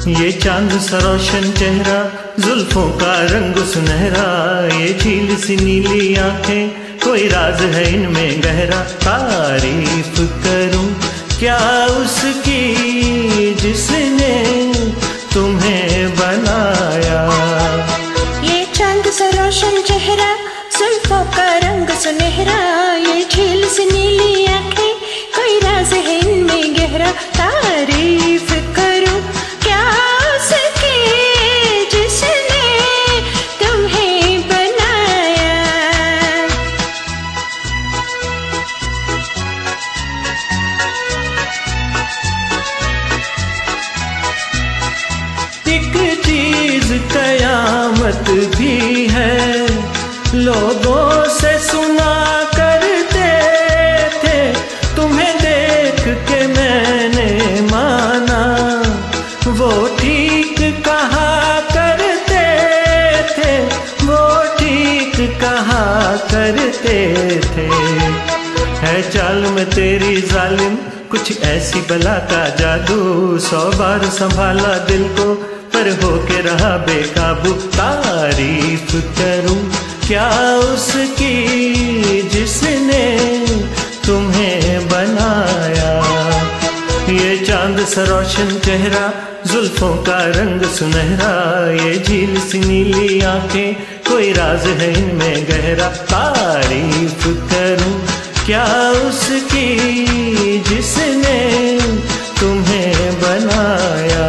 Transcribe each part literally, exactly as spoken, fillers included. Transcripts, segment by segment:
ये चांद सा रोशन चेहरा, जुल्फों का रंग सुनहरा, ये झील सी नीली आंखें, कोई राज है इनमें गहरा। तारीफ करूं क्या उसकी जिसने तुम्हें बनाया। ये चांद सा रोशन चेहरा, जुल्फों का रंग सुनहरा, ये झील सी नीली आंखें, कोई राज है इनमें गहरा। तारीफ करूं क्या उसकी जिसने तुम्हें बनाया। एक चीज कयामत भी है, लोगों से सुना करते थे, तुम्हें देख के मैंने माना, वो ठीक कहा करते थे, वो ठीक कहा करते थे। है चाल में तेरी जालिम, कुछ ऐसी बला का जादू, सौ बार संभाला दिल को पर होके रहा बेकाबू। तारीफ करूं क्या उसकी जिसने तुम्हें बनाया। ये चांद सा रोशन चेहरा, जुल्फों का रंग सुनहरा, ये झील सी नीली आंखें, कोई राज है इनमें गहरा। तारीफ करूं क्या उसकी जिसने तुम्हें बनाया।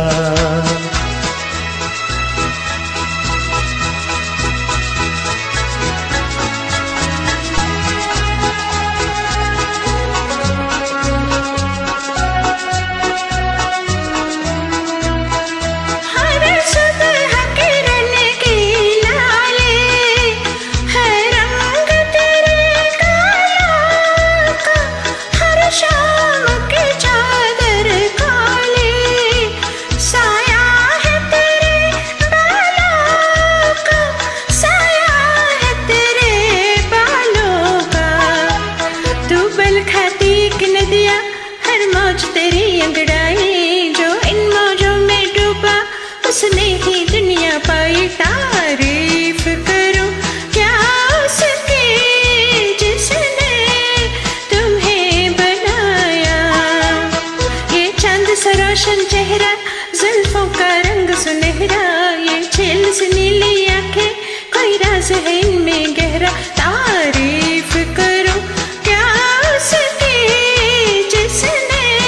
तेरी अंगड़ाई जो इन मौजों में डूबा, उसने ही दुनिया पाई। तारीफ करूं क्या उसकी जिसने तुम्हें बनाया। ये चांद सा रोशन चेहरा, जुल्फों का रंग सुनहरा, ये झील सी नीली आंखें, कोई राज है इनमें गहरा। तारीफ करूं क्या उसकी जिसने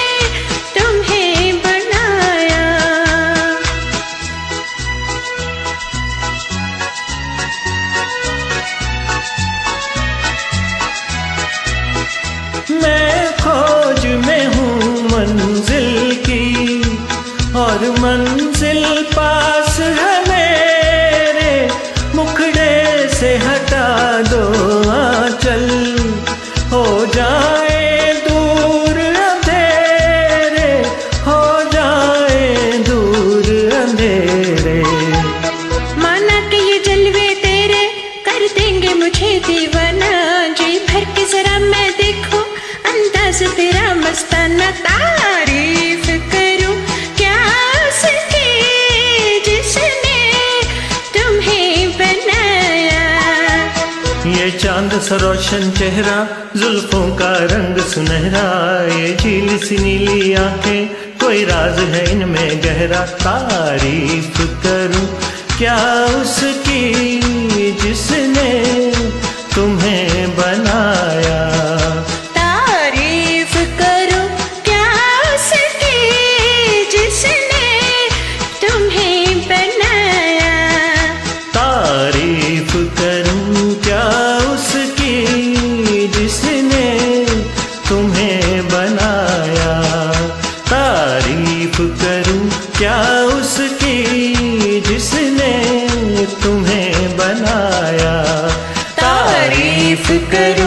मैं खोज में हूँ मंजिल की, और मंजिल पास है मेरे, मुखड़े से हटा दो आंचल, हो जाए दूर अंधेरे, हो जाए दूर अंधेरे। माना कि ये जलवे तेरे कर देंगे मुझे दीवाना, जी भर के जरा मैं देखूं अंदाज तेरा मस्ताना। तारीफ करूं क्या उसकी जिसने तुम्हें बनाया। ये चांद सा रोशन चेहरा, जुल्फों का रंग सुनहरा, ये झील सी नीली आंखें, कोई राज है इनमें गहरा। तारीफ करूं क्या उसकी जिसने तुम्हें बनाया। तारीफ करूं क्या उसकी जिसने तुम्हें बनाया। तारीफ करूं क्या उसकी जिसने तुम्हें बनाया। तारीफ करूं क्या उसकी जिसने तुम्हें बनाया। तारीफ करूं